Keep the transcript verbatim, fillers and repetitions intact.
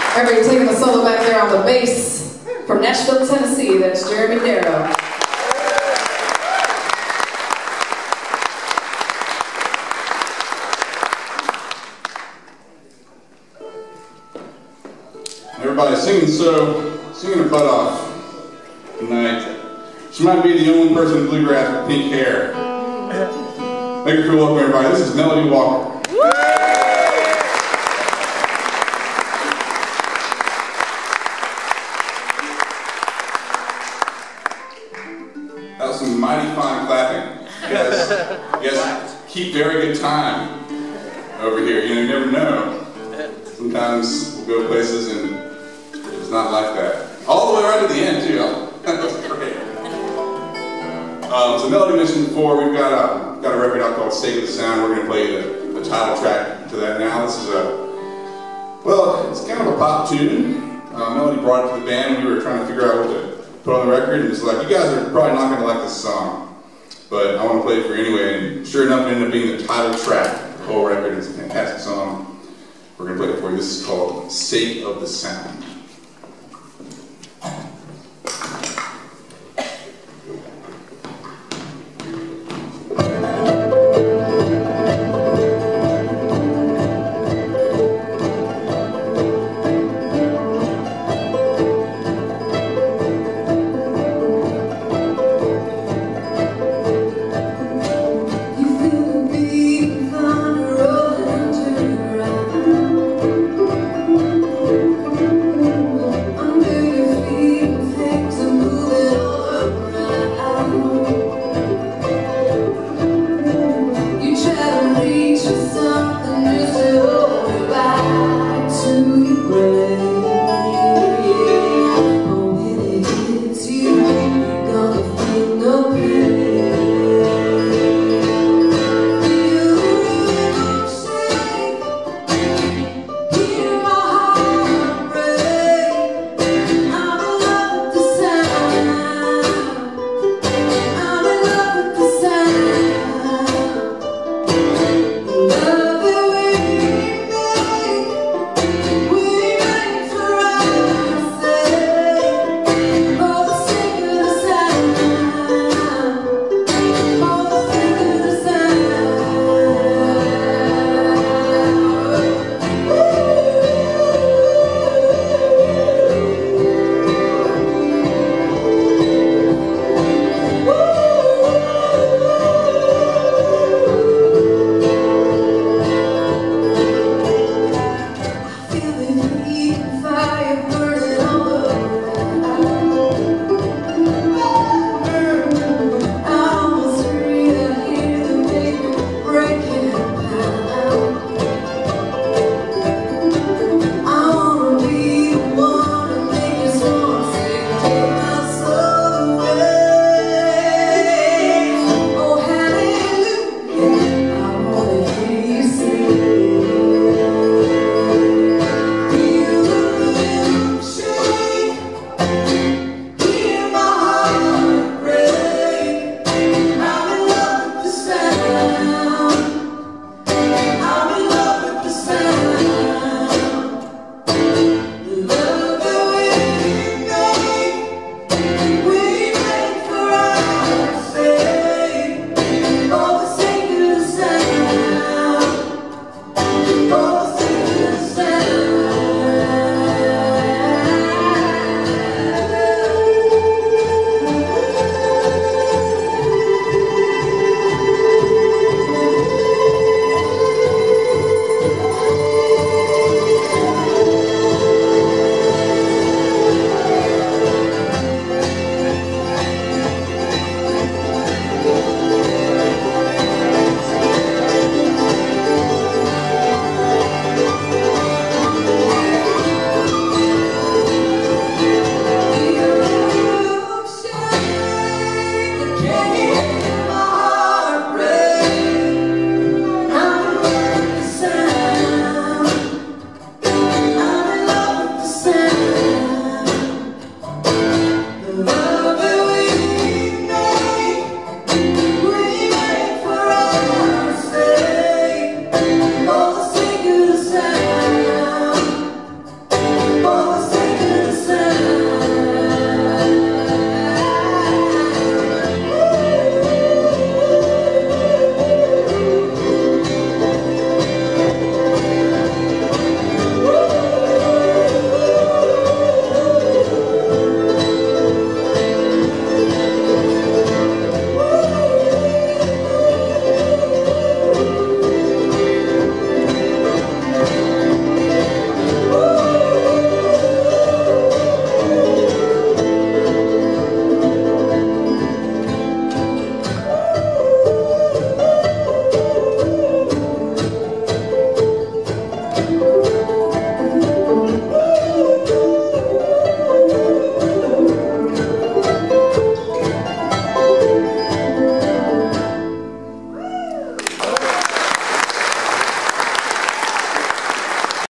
Everybody taking the solo back there on the bass from Nashville, Tennessee. That's Jeremy Darrow. Everybody's singing so, singing her butt off tonight. She might be the only person in bluegrass with pink hair. Make her feel welcome, everybody. This is Melody Walker. That was some mighty fine clapping. You guys, you guys keep very good time over here. You know, you never know. Sometimes we'll go places and it's not like that. All the way right to the end, too. That was great. Um, so Melody Mission four, we've got a, got a record out called State of the Sound. We're going to play the, the title track to that now. This is a, well, it's kind of a pop tune. Uh, Melody brought it to the band and we were trying to figure out what to put on the record. And it's like, you guys are probably not going to like this song, but I want to play it for you anyway. And sure enough, it ended up being the title track. The whole record is a fantastic song. We're going to play it for you. This is called State of the Sound. Feel it.